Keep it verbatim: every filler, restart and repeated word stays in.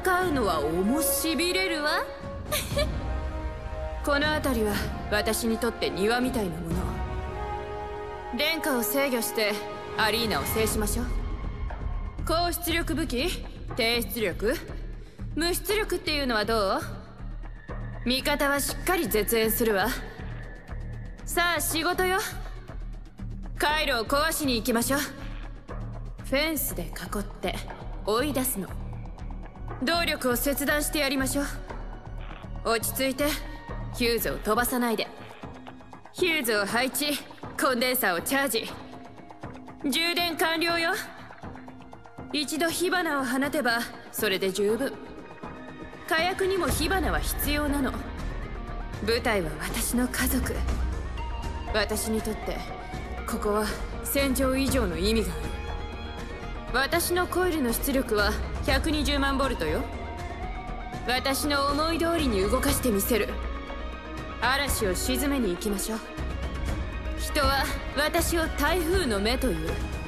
戦うのは重しびれるわこの辺りは私にとって庭みたいなもの。殿下を制御してアリーナを制しましょう。高出力武器、低出力、無出力っていうのはどう？味方はしっかり絶縁するわ。さあ仕事よ。回路を壊しに行きましょう。フェンスで囲って追い出すの。動力を切断してやりましょう。落ち着いて。ヒューズを飛ばさないで。ヒューズを配置、コンデンサーをチャージ。充電完了よ。一度火花を放てばそれで十分。火薬にも火花は必要なの。部隊は私の家族。私にとってここは戦場以上の意味がある。私のコイルの出力はひゃくにじゅうまんボルトよ。私の思い通りに動かしてみせる。嵐を鎮めに行きましょう。人は私を台風の目という。